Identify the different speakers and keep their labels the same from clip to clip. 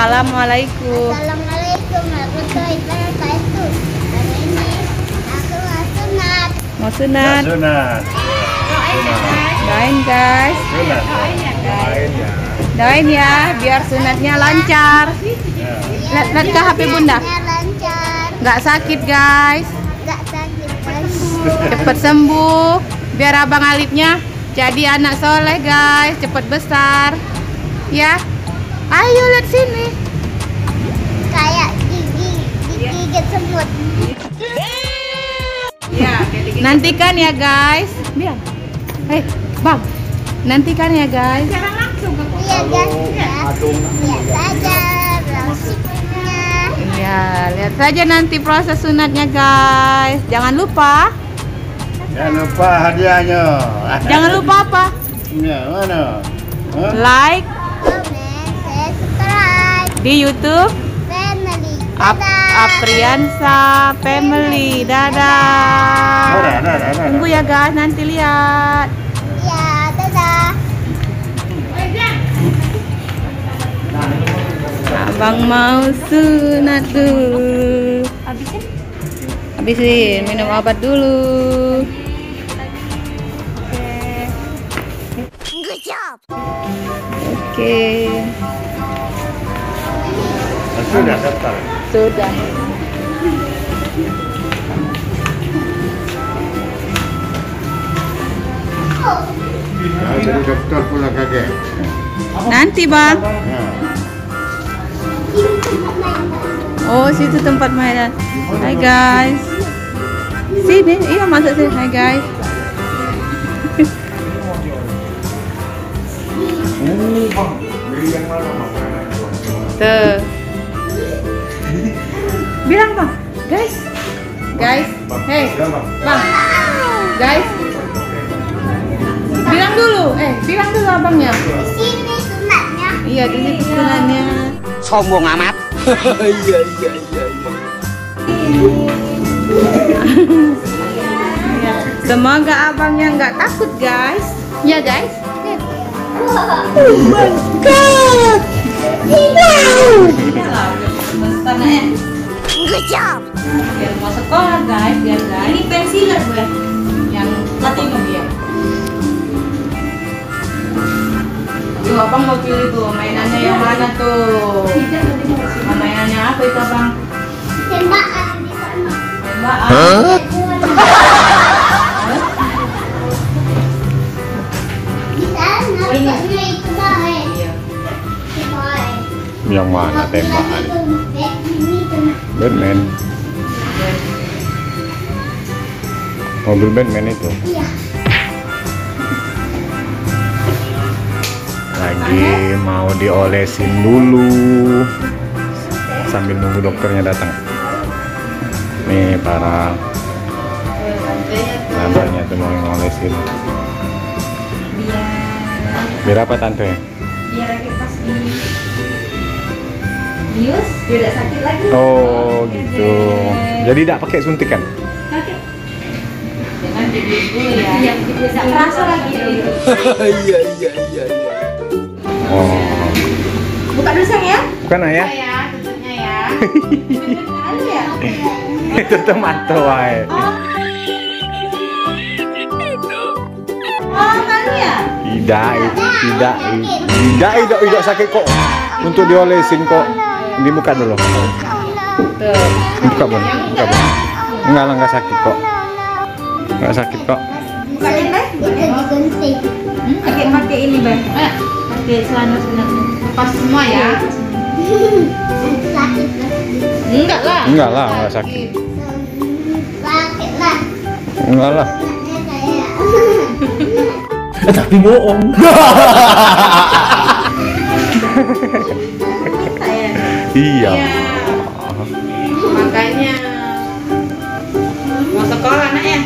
Speaker 1: Assalamualaikum.
Speaker 2: Assalamualaikum warahmatullahi wabarakatuh. Hari ini aku mau sunat.
Speaker 1: Mau sunat. Doain guys. Doain ya, biar sunatnya lancar. Lihat ke HP bunda.
Speaker 2: Lancar.
Speaker 1: Nggak sakit guys.
Speaker 2: Nggak sakit guys.
Speaker 1: Cepet sembuh. Biar abang Alifnya jadi anak soleh guys, cepet besar. Ya. Ayo lihat sini.
Speaker 2: Kayak digigit semut.
Speaker 1: Nantikan ya guys. Biar. Bang. Nantikan ya guys.
Speaker 2: Iya guys. Lihat saja prosesnya.
Speaker 1: Iya, lihat saja nanti proses sunatnya guys. Jangan lupa.
Speaker 3: Jangan lupa hadiahnya.
Speaker 1: Jangan lupa apa?
Speaker 3: Ya, mana?
Speaker 1: Like
Speaker 2: Komen, subscribe.
Speaker 1: di YouTube
Speaker 2: Family.
Speaker 1: Apriansa Family. Dadah. Tunggu ya guys, nanti lihat.
Speaker 2: Ya, dadah.
Speaker 1: Abang mau sunat dulu. Habisin, minum obat dulu.
Speaker 2: Good job.
Speaker 1: Oke.
Speaker 3: Sudah daftar.
Speaker 1: Sudah.
Speaker 3: Nah, jadi dokter pula kakek.
Speaker 1: Nanti bang.
Speaker 3: Ya.
Speaker 1: Oh, situ tempat mainan. Hai guys. Sini, iya masuk sini. Hai guys. Tuh. Bilang bang, guys. Guys, hey, bang, guys. Bilang dulu, bilang dulu abangnya.
Speaker 2: Sini sunatnya.
Speaker 1: Iya, di situ sunatnya.
Speaker 4: Sombong amat. Iya.
Speaker 1: Semoga abangnya nggak takut guys. Ya guys.
Speaker 2: Oh my god. Good job.
Speaker 1: Biar mau sekolah guys, biar guys. Ini pensiler gue, yang platinum dia. Tuh abang mau pilih tuh mainannya yang mana tuh? Mainannya apa itu abang?
Speaker 2: Tembakan di sana.
Speaker 1: Tembakan.
Speaker 2: Di sana tempatnya itu baik. Baik.
Speaker 3: Yang mana tembakan?
Speaker 2: Ini tuh.
Speaker 3: Batman. Mobil Batman itu.
Speaker 2: Iya.
Speaker 3: Lagi mau diolesin dulu sambil nunggu dokternya datang. Nih para tantenya tuh mau ngolesin. Biar apa tante?
Speaker 1: Biar pas bius tidak sakit lagi.
Speaker 3: Oh gitu. Jadi tidak pakai suntikan?
Speaker 1: Jangan dibius dulu ya. Iya, bisa kerasa lagi itu.
Speaker 4: Iya.
Speaker 3: Oh.
Speaker 1: Buka dulu sayang ya.
Speaker 3: Bukan ayah?
Speaker 1: Ya, tutupnya ya. Halo ya.
Speaker 3: Itu tomato wae.
Speaker 1: Oh, malu ya?
Speaker 3: Tidak sakit kok. Untuk diolesin kok. Dibuka dulu.
Speaker 1: Tuh.
Speaker 3: Buka bon. Enggak sakit kok. Enggak sakit kok.
Speaker 1: Bukain Beh.
Speaker 2: Digunting.
Speaker 1: Pakai ini Beh. Pakai celana sunatnya. Pas semua ya.
Speaker 2: Sakit lah.
Speaker 1: Enggak lah,
Speaker 3: Enggak sakit.
Speaker 2: Sakit lah.
Speaker 3: Enggak lah.
Speaker 4: Tapi bohong.
Speaker 3: Iya.
Speaker 1: Makanya mau sekolah anaknya.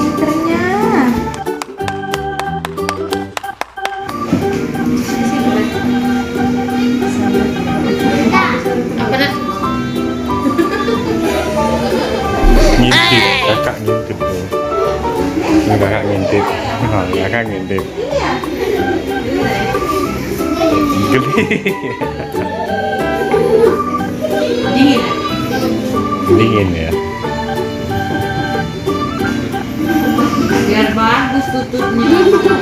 Speaker 1: Pinternya.
Speaker 3: Oh, ya kan ngintip. Geli.
Speaker 1: Dingin.
Speaker 3: Dingin ya.
Speaker 1: Biar bagus tutupnya.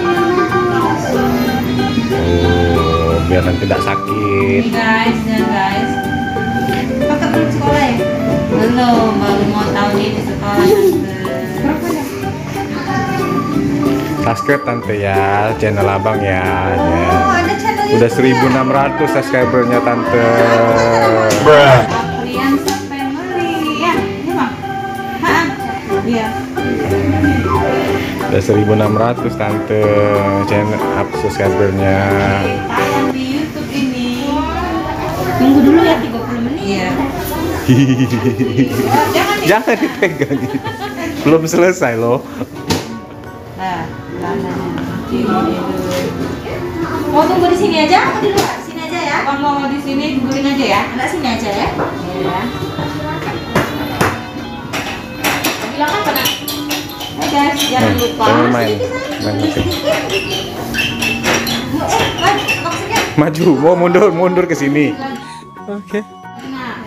Speaker 3: Oh, biar nanti tidak sakit.
Speaker 1: Ini guys, ya guys. Kakak belum sekolah ya? Belum, baru mau tahun ini sekolah. Berapa ya?
Speaker 3: Subscribe tante ya, channel abang ya.
Speaker 1: Ada channel
Speaker 3: Udah 1.600 subscribernya tante.
Speaker 1: Afriansa Family. Ya, ini bang. Hah? Iya.
Speaker 3: Udah 1.600 tante channel subscribernya.
Speaker 1: Tayang di YouTube ini. Tunggu dulu ya 30 menit. Iya.
Speaker 3: Jangan dipegang gitu. Belum selesai loh.
Speaker 1: Nah, ini dulu.
Speaker 2: Mau tunggu di sini aja? Mau di luar? Sini aja ya?
Speaker 1: Bang mau di sini tungguin aja ya.
Speaker 2: Enggak, sini aja ya?
Speaker 1: Iya.
Speaker 2: Bilang apa nak?
Speaker 1: Hai guys, jangan lupa.
Speaker 3: Pengen main musik.
Speaker 2: Maksudnya?
Speaker 3: Maju, mau mundur ke sini. Oke.
Speaker 1: Nah,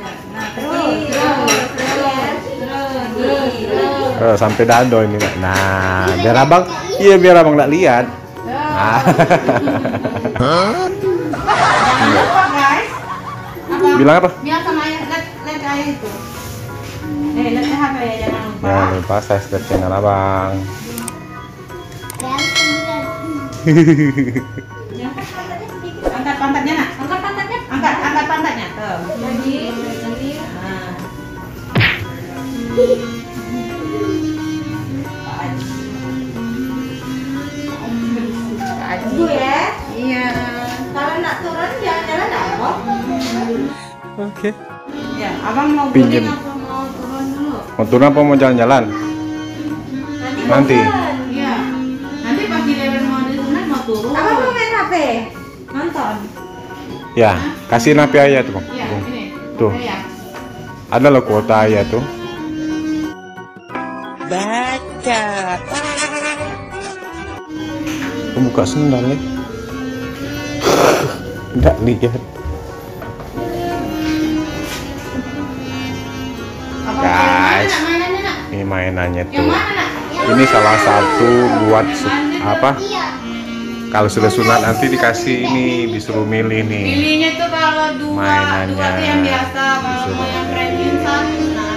Speaker 1: terus.
Speaker 3: Sampai dado ini. Nah, biar abang nggak lihat. Nah.
Speaker 1: Jangan lupa guys.
Speaker 3: Bilang apa?
Speaker 1: Bilang sama ayah, lihat ayah itu. Lihat HP ya, jangan lupa.
Speaker 3: Jangan lupa subscribe channel abang.
Speaker 1: Angkat pantatnya nak. Angkat pantatnya. Tuh.
Speaker 2: Lagi.
Speaker 1: Nah.
Speaker 2: Tunggu ya.
Speaker 1: Iya.
Speaker 2: Kalau nak turun jalan-jalan apa?
Speaker 3: Oke.
Speaker 1: Ya, abang mau
Speaker 3: Pinjem.
Speaker 1: guling apa mau turun dulu?
Speaker 3: Mau turun apa mau jalan-jalan? Nanti.
Speaker 1: Iya. Nanti pas giliran mau disunat mau turun.
Speaker 2: Apa mau main HP? Nonton.
Speaker 3: Ya, kasih napi ayah tuh.
Speaker 1: Iya, ini.
Speaker 3: Tuh.
Speaker 1: Ya.
Speaker 3: Ada loh kuota ayah tuh.
Speaker 4: Baca.
Speaker 3: Aku buka sendal nih. Nggak lihat. Guys,
Speaker 1: Mainannya nak.
Speaker 3: ini mainannya
Speaker 1: Yang
Speaker 3: tuh.
Speaker 1: mana nak?
Speaker 3: Ini salah satu buat apa? Kalau sudah sunat nanti dikasih ini, disuruh milih nih.
Speaker 1: Pilihnya tuh kalau dua
Speaker 3: Mainannya.
Speaker 1: tuh yang biasa, kalau
Speaker 3: Disuruh
Speaker 1: mau yang
Speaker 3: milih.
Speaker 1: premium satu nah.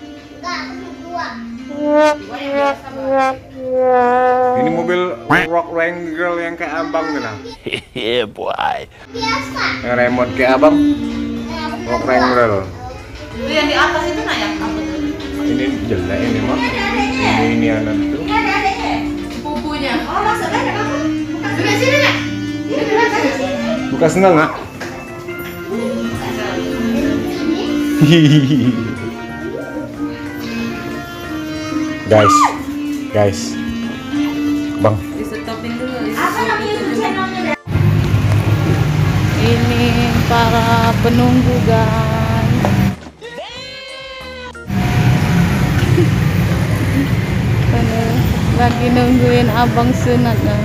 Speaker 1: Dua yang biasa. Bang.
Speaker 3: Ini mobil Rock Ranger yang kayak abang gitu.
Speaker 4: Yeah, boy.
Speaker 3: Yang remote kayak abang. Rock Ranger.
Speaker 1: Itu yang di atas itu nak ya? Apa tuh?
Speaker 3: Ini jelek ini mah. Ini anak tuh.
Speaker 2: Ini ada adiknya.
Speaker 1: Pupunya.
Speaker 2: Oh, maksudnya ada apa?
Speaker 1: Sudah sini nak.
Speaker 2: Ini berapa di sini?
Speaker 3: Buka sendal nggak? Guys, bang.
Speaker 1: Di stopin dulu.
Speaker 2: Apa nama YouTube channelnya?
Speaker 1: Ini para penunggu guys. Lagi nungguin abang sunat lah.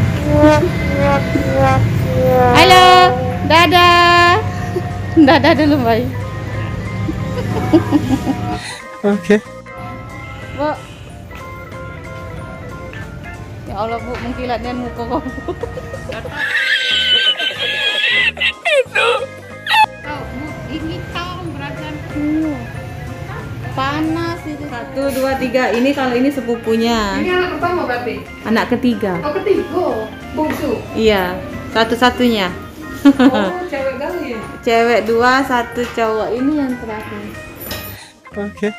Speaker 1: Halo, dadah. Dadah dulu, Bay.
Speaker 3: Oke.
Speaker 1: Bu. Ya Allah, Bu, mengkilat dan muka kau. Itu. Oh, Bu, ini tahun beragam. Panas itu. 1, 2, 3. Ini kalau ini sepupunya.
Speaker 5: Ini anak pertama berarti?
Speaker 1: Anak ketiga.
Speaker 5: Oh, ketiga. Bungsu.
Speaker 1: Iya, satu-satunya.
Speaker 5: Oh, cewek kali ya?
Speaker 1: Cewek 2, 1 cowok. Ini yang terakhir.
Speaker 3: Oke.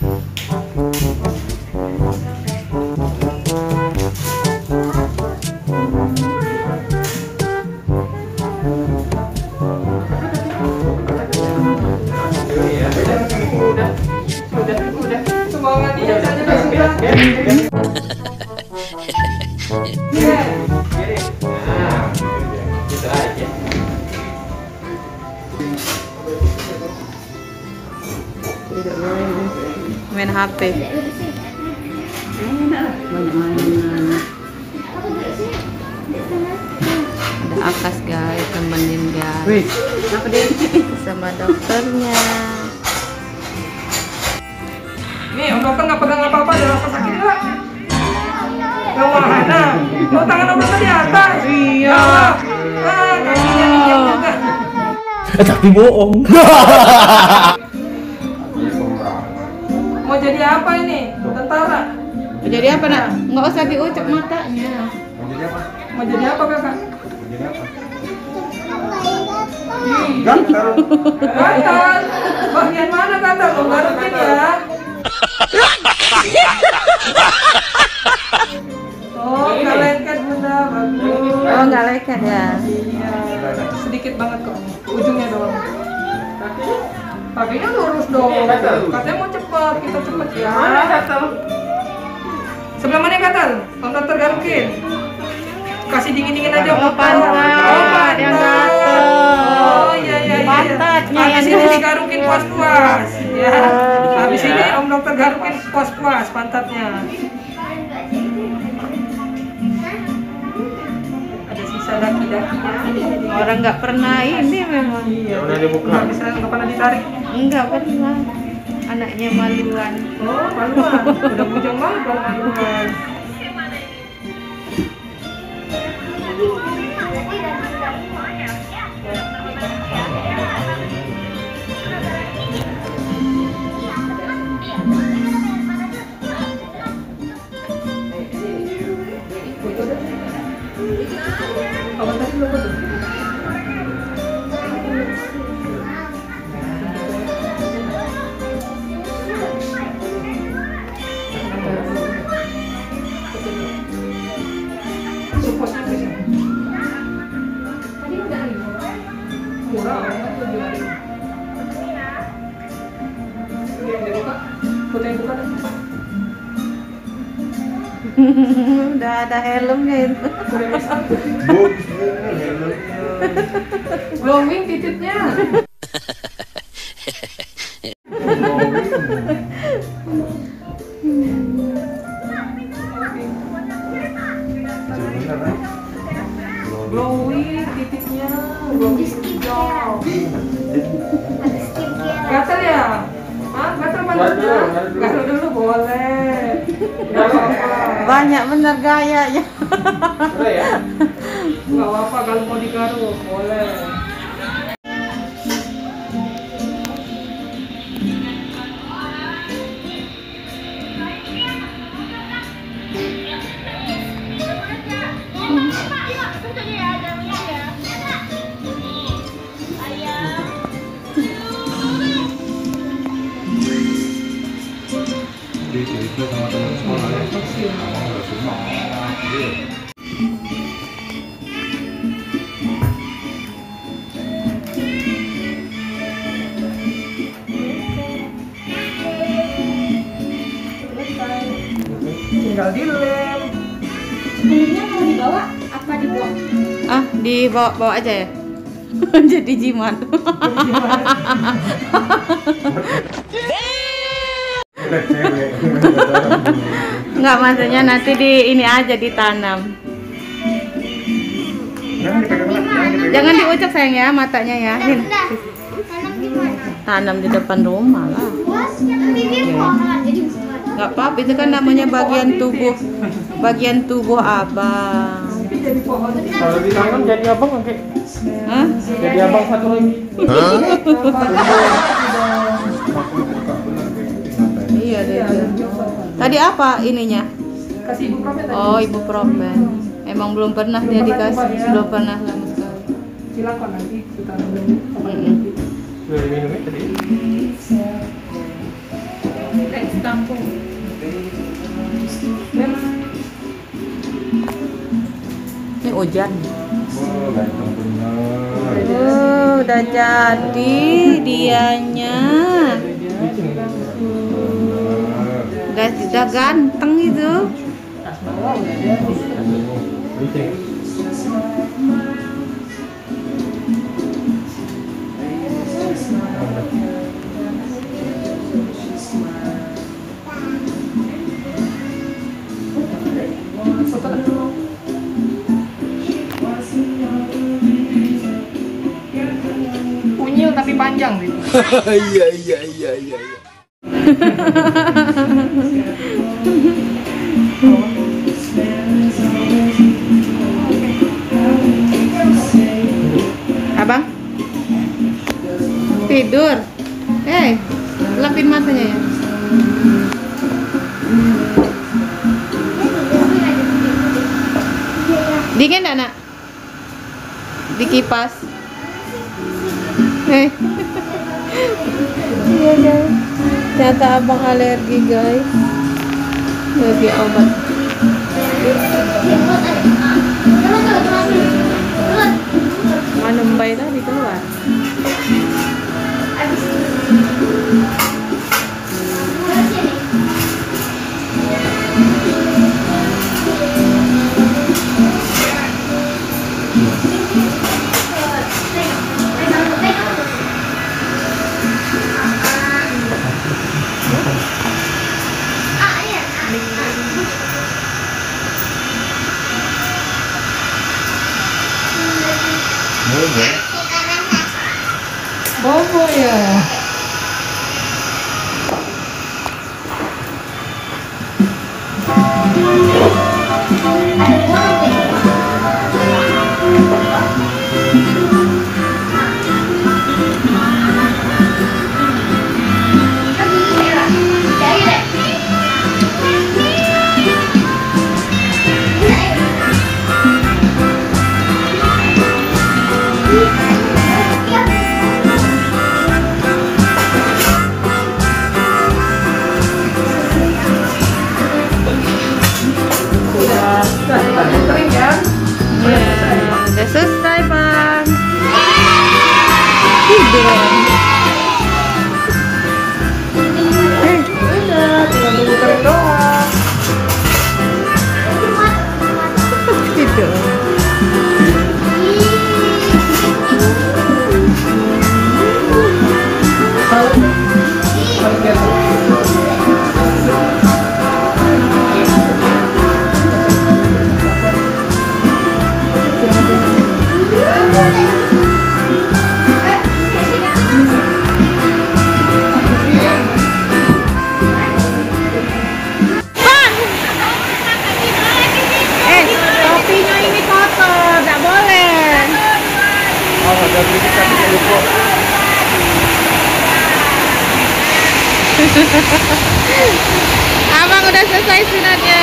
Speaker 5: Udah. Semangat dia saja sudah.
Speaker 1: Main HP. Akas guys, temenin guys. Sama dokternya.
Speaker 5: Nih, om dokter nggak pegang apa-apa, jangan rasa sakit nggak? Nggak mana? Oh, tangan om dokter di atas.
Speaker 1: Iya.
Speaker 5: Kakinya diam juga.
Speaker 4: Tapi bohong.
Speaker 5: Mau jadi apa ini? Tentara?
Speaker 1: Jadi apa nak? Nggak usah diucap matanya.
Speaker 5: Mau jadi apa kakak?
Speaker 3: Gatal.
Speaker 5: Gatal. Bagian mana gatal? Om garukin ya. Oh, nggak lengket bunda, bagus.
Speaker 1: Oh, nggak lengket ya?
Speaker 5: Iya, sedikit banget kok, ujungnya doang. Kakinya lurus dong. Katanya mau cepet, kita cepet ya. Mana gatal? Sebelah mana yang gatal? Om dokter garukin. Kasih dingin-dingin aja.
Speaker 1: Oh, pantat yang gatal.
Speaker 5: Oh iya.
Speaker 1: Pantatnya yang
Speaker 5: habis ini digarukin puas-puas. Ya. Habis ini om dokter garukin puas-puas pantatnya. Ada sisa daki-dakinya.
Speaker 1: Orang nggak pernah ini memang.
Speaker 5: Iya. Nggak bisa, nggak pernah ditarik.
Speaker 1: Nggak pernah. Anaknya maluan.
Speaker 5: Oh, maluan. Udah bujang banget dong maluan. Apa tadi belum betul? Supposnya di sini. Tadi udah hari. Murah, tujuh hari. Yang dibuka, foto yang buka.
Speaker 1: Udah ada helmnya itu.
Speaker 5: Glowing titiknya. Glowing titiknya, glowing hijau. Gatel ya? Hah? Gatel pantatnya? Gatel dulu boleh. Gak apa-apa.
Speaker 1: Banyak bener gayanya.
Speaker 5: Gak apa-apa kalau mau digaruk, boleh.
Speaker 3: Sama teman sekolahnya.
Speaker 5: Tinggal dilem.
Speaker 2: Sebelumnya mau dibawa apa dibuang?
Speaker 1: Ah, dibawa aja ya. Jadi jimat. Enggak, maksudnya nanti ini aja ditanam. Jangan diucap sayang ya, matanya ya. Ini.
Speaker 2: Tanam di mana?
Speaker 1: Tanam di depan rumah lah.
Speaker 2: Puas, ini pohon jadi buat.
Speaker 1: Nggak apa-apa, itu kan namanya bagian tubuh abang.
Speaker 5: Jadi pohon.
Speaker 4: Kalau ditanam jadi abang oke.
Speaker 1: Hah?
Speaker 4: Jadi abang satu lagi.
Speaker 1: Iya deh. Tadi apa ininya?
Speaker 5: Kasih ibuprofen tadi.
Speaker 1: Oh, ibuprofen. Emang belum pernah dia dikasih, belum pernah sama sekali.
Speaker 5: Silakan nanti kita dulu.
Speaker 4: Udah diminumnya tadi.
Speaker 5: Tampung.
Speaker 1: Ini hujan.
Speaker 3: Oh, ganteng bener.
Speaker 1: Udah jadi dianya. Udah ganteng itu.
Speaker 6: Iya.
Speaker 1: Abang tidur. Lapin matanya ya. Dingin enggak, Nak? Dikipas. Iya, guys. Ternyata abang alergi, guys. Alergi obat. Mana Mbak tadi keluar? Bobo ya.
Speaker 5: Kering ya.
Speaker 1: Udah selesai, Bang. Tidur.
Speaker 5: Udah, tinggal nunggu kering doang.
Speaker 1: Tidur. Topinya ini kotor, nggak boleh. Abang udah selesai sunatnya.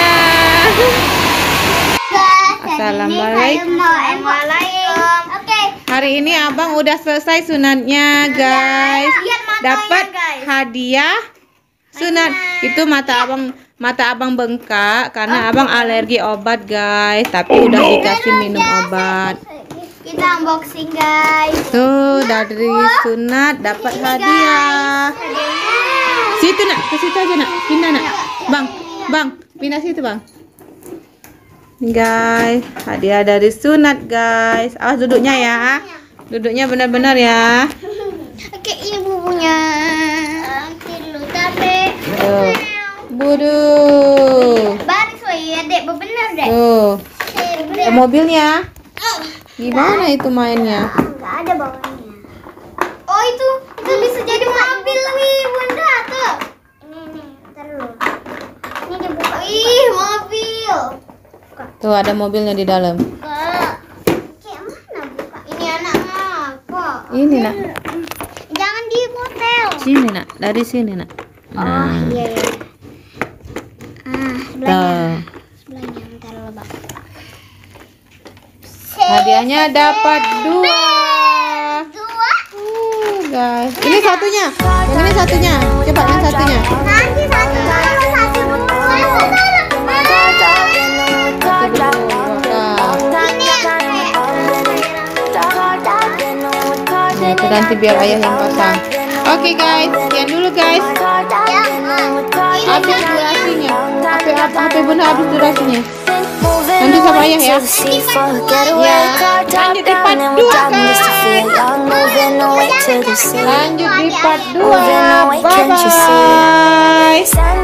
Speaker 1: Assalamualaikum.
Speaker 2: Oke.
Speaker 1: Hari ini abang udah selesai sunatnya, guys. Dapat hadiah sunat. Itu mata abang bengkak karena abang alergi obat, guys. Tapi udah dikasih minum obat.
Speaker 2: Kita unboxing, guys.
Speaker 1: Tuh dari sunat dapat hadiah. Situ, Nak, ke situ aja, Nak. Pindah, Nak. Bang, pindah situ, Bang. Guys, hadiah dari sunat, guys. Awas duduknya ya. Duduknya benar-benar ya.
Speaker 2: Oke, ibu punya.
Speaker 1: Tuh. Budu.
Speaker 2: Baris ya, Dek. Bener, Dek.
Speaker 1: Tuh. Mobilnya. Gimana itu mainnya?
Speaker 2: Enggak ada bawahnya. Oh, itu bisa jadi mobil nih, Bunda, tuh. Ini, ntar dulu. Ini dibuka. Ih, mobil.
Speaker 1: Tuh ada mobilnya di dalam.
Speaker 2: Buka. Kayak mana buka? Ini anaknya apa?
Speaker 1: Ini, Nak.
Speaker 2: Jangan di motel.
Speaker 1: Sini, Nak. Dari sini, Nak.
Speaker 2: Oh, iya. Sebelahnya.
Speaker 1: Tuh.
Speaker 2: Sebelahnya, ntar dulu, Bang.
Speaker 1: Hadiahnya dapat 2. Guys, ini satunya. Yang ini satunya. Coba yang satunya.
Speaker 2: Nanti satu dulu, satu dulu.
Speaker 1: Nah, itu nanti biar ayah yang pasang. Oke, guys, sekian dulu, guys. Habis durasinya. HP Bunda habis durasinya. Nanti sama ayah ya. Ya, lanjut di part 2, guys. Lanjut di part 2. Bye-bye.